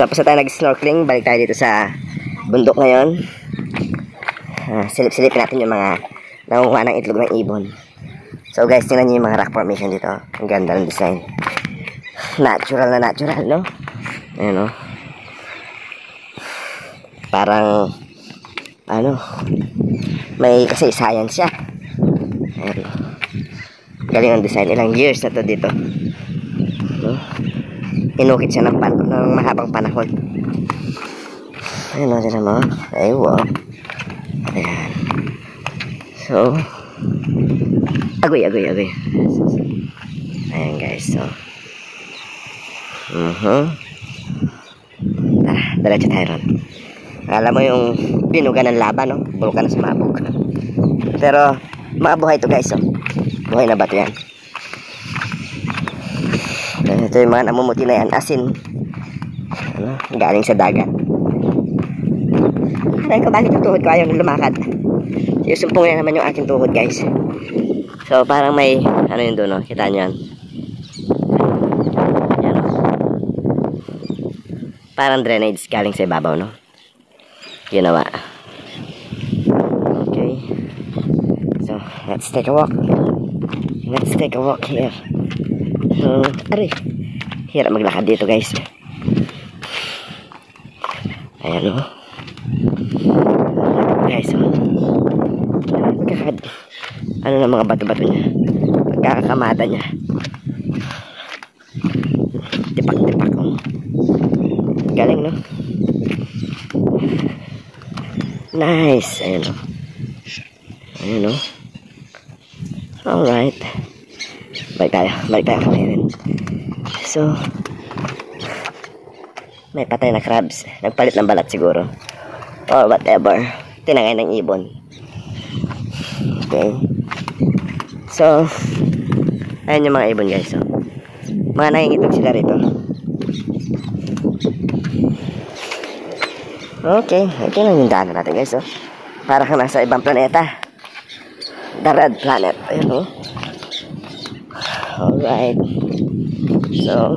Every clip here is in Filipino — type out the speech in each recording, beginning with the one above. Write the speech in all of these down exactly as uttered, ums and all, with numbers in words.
Tapos na tayo nag-snorkeling, balik tayo dito sa bundok ngayon. Uh, silip-silipin natin yung mga nangunguha ng itlog ng ibon. So guys, tingnan nyo yung mga rock formation dito. Ang ganda ng design. Natural na natural, no? Ayan, no? Parang, ano, may kasaysayan siya. Ayan, no? Galing ang design. Ilang years na to dito, no? Inukit siya ng, pan ng mahabang panahon. Ayan, no? Tignan mo. Ay, wow. Ayan. So, agoy, agoy, agoy. Ayan guys, so. Uh-huh. Tara, diretso tayo ron. Alam mo yung binuga ng laba, no? Bulkan na sumabog. Pero, mga buhay ito guys, so. Buhay na bato yan. Ito yung mga namumuti na yan, asin. Ano? Galing sa dagat. Alam ko bakit yung tuhod ko ayaw lumakad. Susumpong na naman yung aking tuhod guys. So parang may ano yun doon, no? Kita nyo yan. Yan, no? Parang drainage galing sa ibabaw, no? Ginawa. Okay. So let's take a walk. Let's take a walk here. So, aray. Hirap maglakad dito guys. Ayan, no? Guys, oh. Magkakad. Ano na mga bato-bato niya. Magkakakamata niya. Tipak-tipak, oh. Galing, no? Nice. Ayan, no? Ayan, no? Alright. Balik tayo. Balik tayo kami. So, may patay na crabs. Nagpalit ng balat siguro. Or whatever. Tinangay ng ibon. Okay. So, ayan yung mga ibon guys. So, mga nangingitlog sila rito. Okay. Ito lang yung daanan natin guys. So, para kang nasa ibang planeta. The red planet. Ayan o. Alright. So,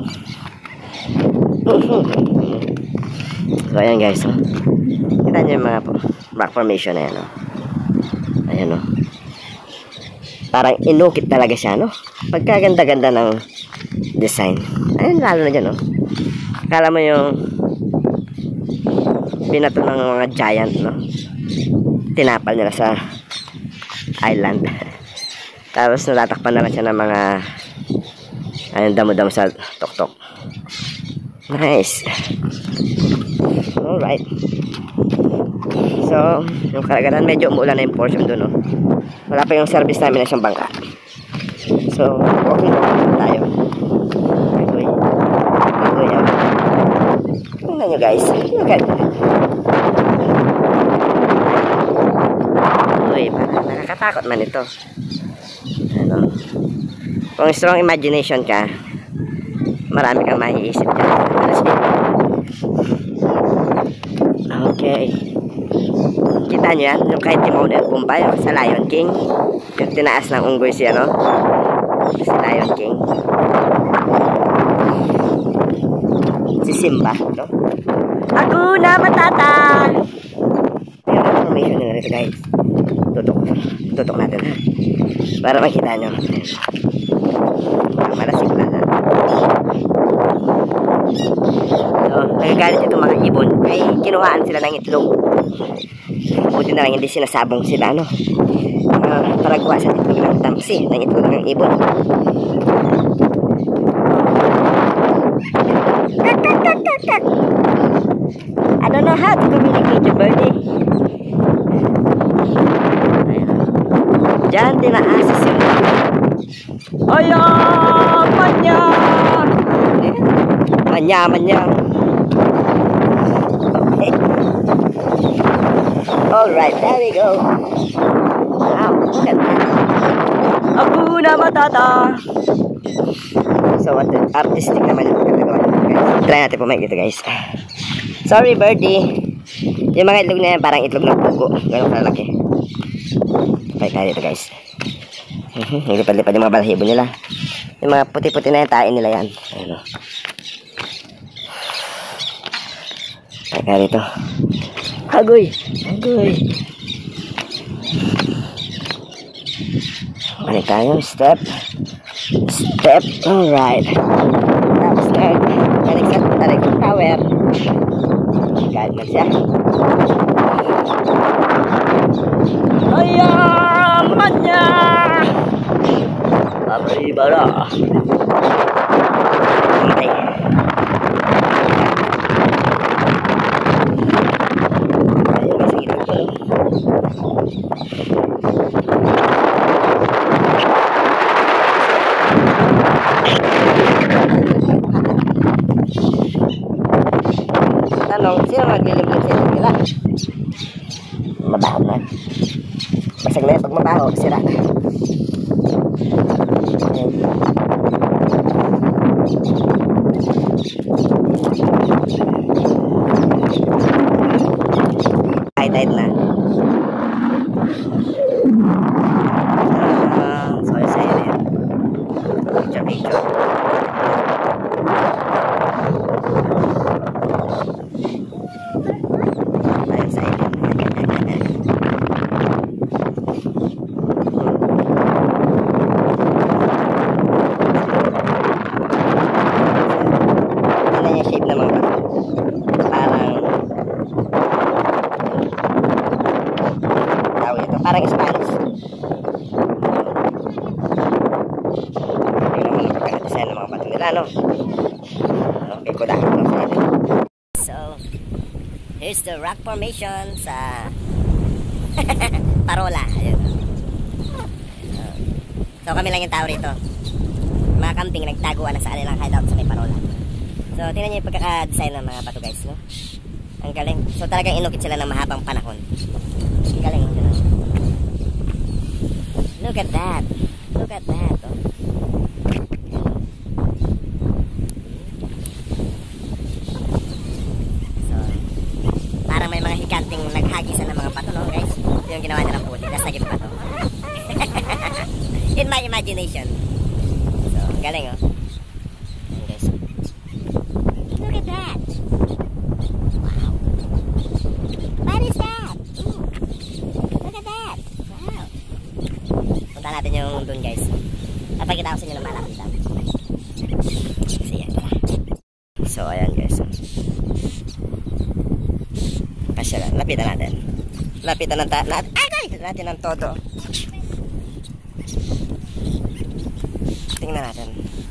so ayan guys. So, kita nyo yung mga rock formation na yan, no? Ayan, no? Parang inukit talaga siya, no? Pagkaganda-ganda ng design. Ayan, lalo na dyan, no? Akala mo yung binato ng mga giant, no? Tinapal nila sa island. Tapos natatakpan na lang siya ng mga ayun, damo-damo sa tok-tok. Nice. Alright. So, yung karagatan, medyo umuulan na yung portion doon, no? Wala pa yung service namin na siyang bangka. So, walking walking tayo. Agoy. Agoy, agoy. Tingnan nyo guys. Look at that. Uy, parang nakakatakot man ito. Ano? Kung strong imagination ka, marami kang maiisip dyan. Okay. Kita nyo yan? Yung kahit Timon and Pumbay sa Lion King. Yung tinaas ng unggoy siya, no? Si Lion King. Si Simba, no? Hakuna Matata! Yung information nyo rito, guys. Tutok. Tutok natin, ha? Para makita nyo. Malasig na, ha? So, nagagalit itong mga ibon. Ay, kinuhaan sila ng itlog. Buti na lang hindi sinasabong sila, no? Uh, paragwa sa itlog ng tamsi, ng itlog ng ibon. Kak, kak, kak, kak, kak. I don't know how to communicate to birdie. Diyan, tinaasis yung ayan, manya! Manya, manya. Okay. Alright, there we go. Wow, look at that. Hakuna Matata! So, what the artistic naman yung pagkatagawa. Try natin pumayag dito, guys. Sorry, birdie. Yung mga itlog na yan, parang itlog ng pugo. Ganun kalaki. Okay, kaya dito, guys. Nilipad-lipad yung mga balahibo nila. Yung mga puti-puti na yan, tain nila yan. Ayun, o. Kaya rito. Agoy! Agoy! Balik tayo. Step. Step. Alright. Tapos na. Balik sa tarik ng tower. Guide man siya. Ayaman niya! Arriba na. Okay. Ayun, kasi ito po. Tanong, sino magliliblim sa ito nila? Mabaho na. Basag na yun, pag mabaho, sira na. High-tide na. Uh, sorry sa'yo na yan. Picture, picture. Ayun sa'yo. Parang Spanish. Yung naman ang pagkakadesign ng mga bato nila, no? Okay, kudahan lang sa atin. So, here's the rock formation sa Parola. Ayun. So, kami lang yung tao rito. Mga camping nagtaguan na sa kanilang hideout sa may Parola. So, tingnan nyo yung pagkakadesign ng mga bato, guys, no? Ang galing. So, talagang inukit sila ng mahabang panahon. Ang galing. Look at that. Look at that. Oh. So, parang may mga hikanting naghagisan ng mga pato, no, guys? Ito yung ginawa nilang puti. Tapos naging pato. In my imagination. So, galing, oh. Ayan, guys. Look at that. Wow. What is that? Ooh. Look at that. Wow. Punta natin yung dun, guys. Napagkita ko sa inyo ng malapitan. So, yan. So, ayan, guys. Kasya lang. Lapitan natin. Lapitan natin. Nat Agay! Natin ng todo. Tingnan natin.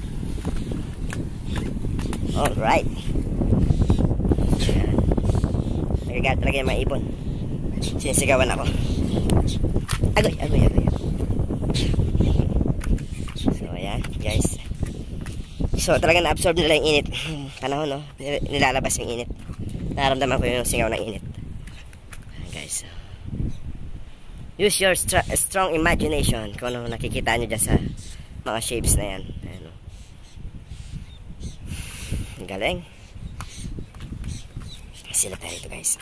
Alright. Ayan. Nagagalit talaga yung mga ibon. Sinisigawan ako. Agoy, agoy, agoy. So, ayan, guys. So, talagang na-absorb nila yung init. Panahon, no? Nilalabas yung init. Nararamdaman ko yung singaw ng init. Ayan, guys. Use your str strong imagination kung ano nakikita nyo dyan sa mga shapes na yan. Ayan, no? Ang galing. Sila tayo ito, guys.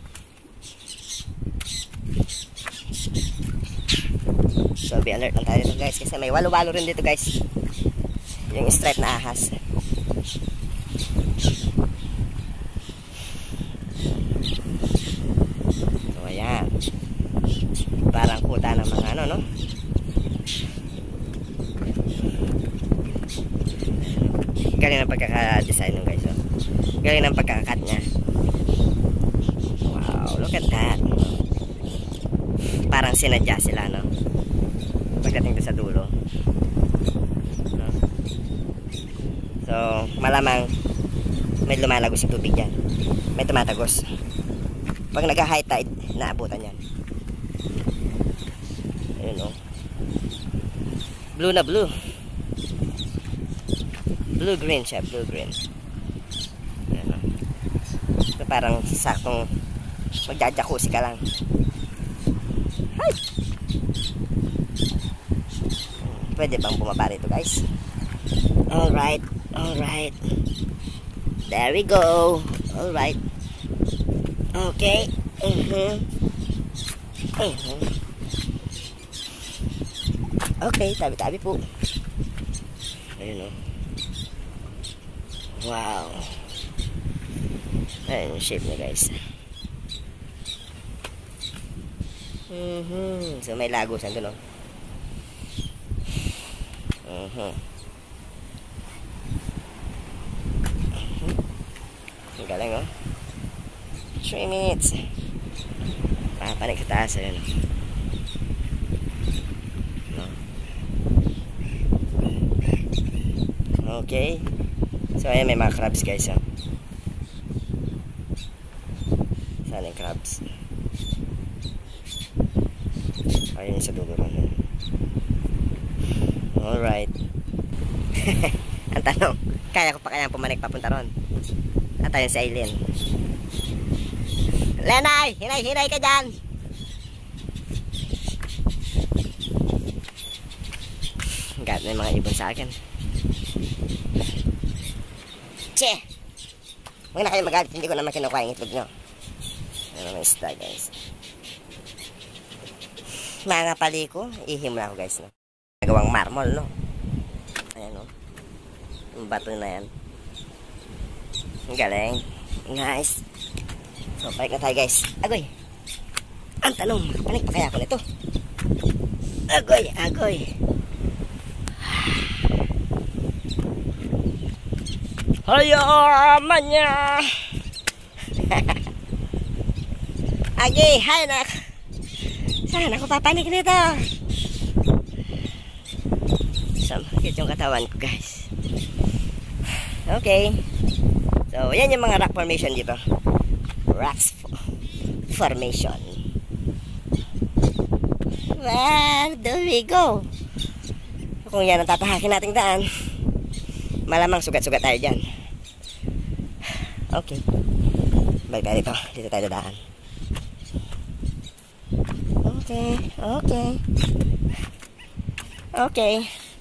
So, be alert lang tayo dito, guys, kasi may walo-walo rin dito, guys. Yung stripe na ahas. So, ayan. Parang kuta ng mga ano, no? Galing ng pagkaka-design nung, guys, oh. Galing ng pagkakakat niya. Wow, look at that. Parang sinadya sila, no? Pagdating doon sa dulo. No? So, malamang may lumalagos yung tubig yan. May tumatagos. Pag nag-high tide, naabutan yan. Ayun, oh. Blue na blue. Blue-green siya, blue-green. Ayun, oh. So, parang saktong magja-jacuzzi ka lang. Hi! Pwede bang bumaba rito, guys? Alright, alright. There we go. Alright. Okay. Uh-huh. Uh-huh. Okay, tabi-tabi po. Ayun, oh. Wow. Ayan yung shape niya guys. Mm-hmm. So may lagusan doon, oh. Mm-hmm. Ang galing, oh. three minutes. Papanik sa taas, ayun. No? Okay. So ayan, may mga crabs guys, oh. Saan yung crabs? Ayun sa dulo ron. Alright. Ang tanong, kaya ko pa kaya pumanik papunta ron? At ayun si Aileen. Lenay! Hinay-hinay ka dyan! Gat may mga ibon sa akin. Che! Huwag na kayo magalit, hindi ko naman kinukuha yung itlog nyo. Ano naman isda guys. Mga paliko, ihim na ako guys, no? Nagawang marmol, no? Ayan, no? Yung bato na yan. Ang galing. Nice. So, balik na tayo guys. Agoy. Ang tanong, panik pa kaya ako nito? Agoy, agoy. Hayo, manya. Agi, hay nak. Saan ako papanik nito? Samakit yung katawan ko guys. Okay. So, yan yung mga rock formation dito. Rocks formation. Where do we go? Kung yan ang tatahakin nating daan, malamang sugat-sugat tayo dyan. Okay. Balik tayo dito. Dito tayo daan. Okay. Okay. Okay.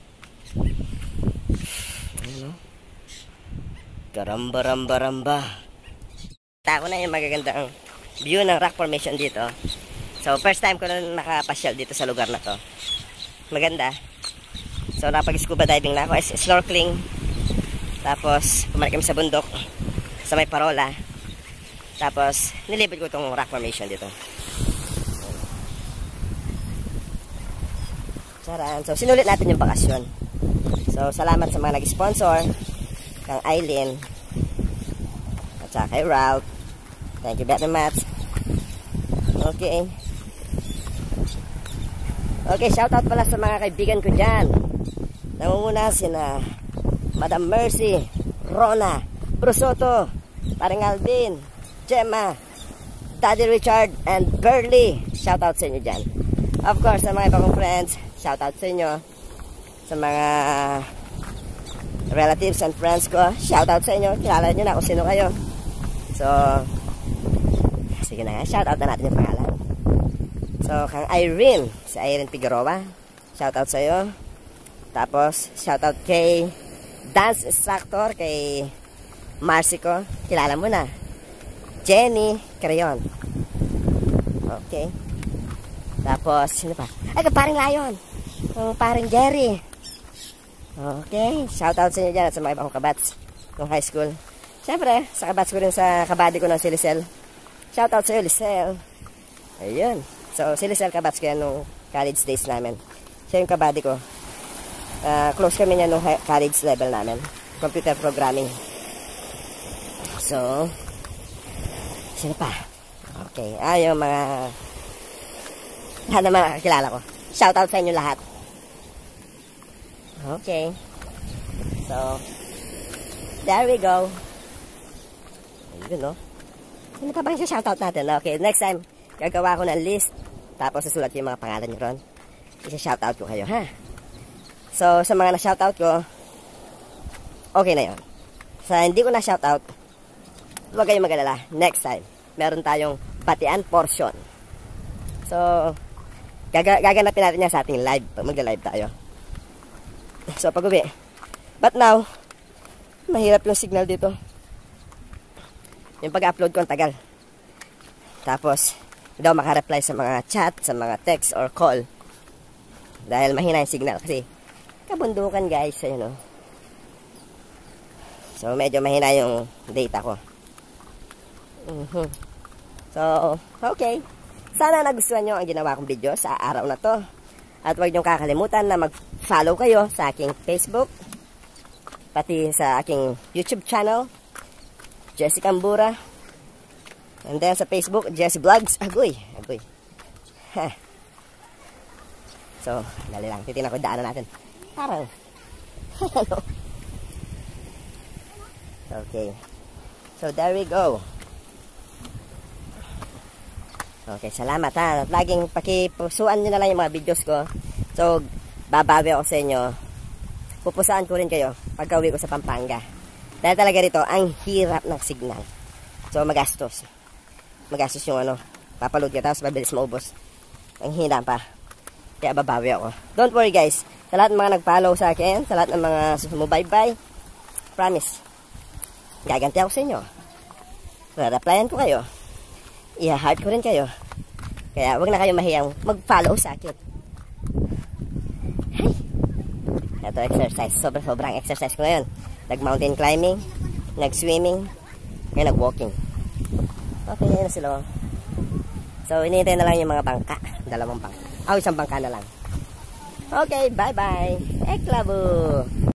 Ano? Karamba-ramba-ramba. Tako na yung magagandang view ng rock formation dito. So, first time ko na nakapasyal dito sa lugar na to. Maganda. So, napag-scuba diving na ako. Snorkeling. Tapos, pumanik kami sa bundok. Sa may parola. Tapos, nilibot ko itong rock formation dito. Charan. So, sinulit natin yung bakasyon. So, salamat sa mga nag-sponsor. Kang Aileen. At saka kay Ralph. Thank you very much. Okay. Okay, shoutout pala sa mga kaibigan ko dyan. Nangunguna sina Madam Mercy, Rona, Brusoto, Paring Alvin, Gemma, Daddy Richard, and Burley. Shoutout sa inyo dyan. Of course, sa mga iba kong friends, shoutout sa inyo. Sa mga relatives and friends ko, shoutout sa inyo. Kilala nyo na kung sino kayo. So, sige na nga, shoutout na natin yung pangalan. So, kang Irene, si Irene Figueroa, shoutout sa iyo. Tapos, shoutout kay dance instructor, kay Marcico, kilala mo na. Jenny Crayon. Okay. Tapos, sino pa? Ay, paring Lion. Yung paring Jerry. Okay, shoutout sa inyo dyan at sa mga ibang kabats ng high school. Siyempre, sa kabats ko rin sa kabady ko ng si Lisel. Shoutout sa iyo, Lisel. Ayun. So, si Lisel kabats ko yan nung college days namin. Siya yung kabady ko. Uh, close kami niya nung college level namin. Computer programming. So, sino pa? Okay. Ah, yung mga lahat ng mga kakilala ko. Shoutout sa inyo lahat. Okay. So, there we go. Ayun, no? Ano pa bang shoutout natin? Okay, next time, gagawa ko ng list. Tapos, susulat ko yung mga pangalan nyo ron. Isa-shoutout ko kayo, ha? So, sa mga na-shoutout ko, okay na yun. Sa hindi ko na-shoutout, huwag kayong mag-alala. Next time, meron tayong batian portion. So, gaga gaganapin natin yan sa ating live. Pag mag-live tayo. So, pag-uwi. But now, mahirap yung signal dito. Yung pag-upload ko ang tagal. Tapos, hindi ako makareply sa mga chat, sa mga text or call. Dahil mahina yung signal. Kasi, kabundukan guys, ayun o. So, medyo mahina yung data ko. Mhm. So, okay. Sana nagustuhan nyo ang ginawa kong video sa araw na to. At huwag nyo kakalimutan na mag-follow kayo sa aking Facebook, pati sa aking YouTube channel, Jesse Cambura. And then sa Facebook, Jesse Vlogs. Agoy, agoy. Ha. So, dali lang. Titignan ko yung daanan natin. Parang, ano? Okay. So, there we go. Okay, salamat ha. Laging pakipusuan nyo na lang yung mga videos ko. So, babawi ako sa inyo. Pupusaan ko rin kayo pagka uwi ko sa Pampanga. Dahil talaga rito, ang hirap ng signal. So, magastos. Magastos yung ano, papaload ka tapos mabilis maubos. Ang hina pa. Kaya babawi ako. Don't worry guys. Sa lahat ng mga nag-follow sa akin, sa lahat ng mga sumubaybay, promise, gaganti ako sa inyo. Re-replyan ko kayo. I-heart ko rin kayo. Kaya wag na kayo mahiyang mag-follow sa akin. Hey! Ito exercise. Sobrang-sobrang exercise ko ngayon. Nag-mountain climbing, nag-swimming, kaya nag-walking. Okay, yun na sila. So, inihintay na lang yung mga bangka. Dalawang bangka. Oh, isang bangka na lang. Okay, bye-bye. Eklabo!